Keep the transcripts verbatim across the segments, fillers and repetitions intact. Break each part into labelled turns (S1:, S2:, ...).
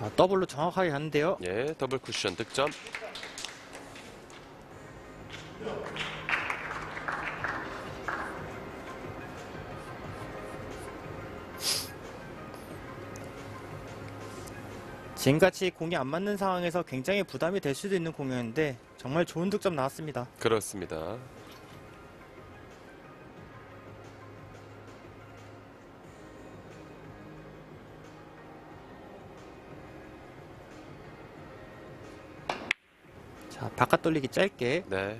S1: 자, 더블로 정확하게 갔는데요.
S2: 예, 더블 쿠션 득점.
S1: 지금같이 공이 안 맞는 상황에서 굉장히 부담이 될 수도 있는 공이었는데 정말 좋은 득점 나왔습니다.
S2: 그렇습니다.
S1: 자, 바깥 돌리기 짧게.
S2: 네.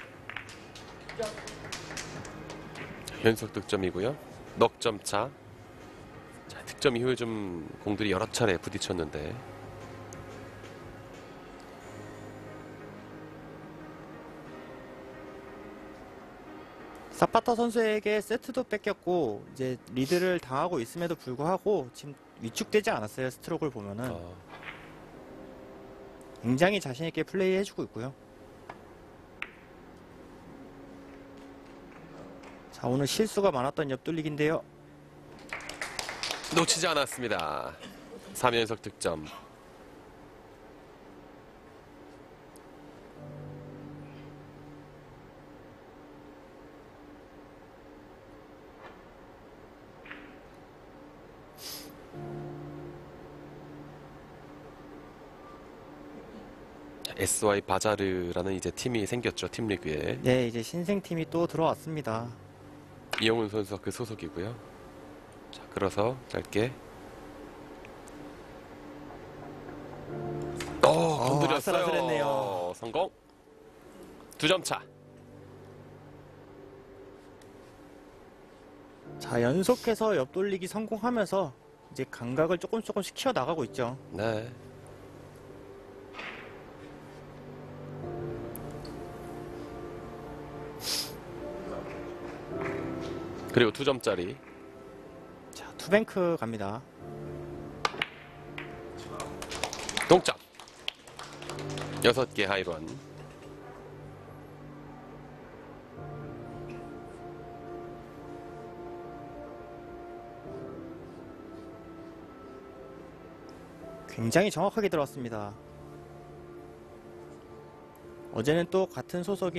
S2: 연속 득점이고요. 넉 점 차. 자, 득점 이후에 좀 공들이 여러 차례 부딪혔는데
S1: 사파타 선수에게 세트도 뺏겼고 이제 리드를 당하고 있음에도 불구하고 지금 위축되지 않았어요. 스트로크를 보면은
S2: 어,
S1: 굉장히 자신있게 플레이해주고 있고요. 자, 오늘 실수가 많았던 옆돌리기인데요.
S2: 놓치지 않았습니다. 삼 연속 득점. 에스와이 바자르라는 이제 팀이 생겼죠. 팀 리그에.
S1: 네, 이제 신생팀이 또 들어왔습니다.
S2: 이영훈 선수가 그 소속이고요. 자, 끌어서 짧게. 오, 건드렸어요.
S1: 아슬아슬했네요.
S2: 성공. 두 점 차.
S1: 자, 연속해서 옆돌리기 성공하면서 이제 감각을 조금 조금씩 키워나가고 있죠.
S2: 네. 그리고 두 점짜리.
S1: 자, 투뱅크 갑니다.
S2: 동점. 여섯 개 하이런.
S1: 굉장히 정확하게 들어왔습니다. 어제는 또 같은 소속인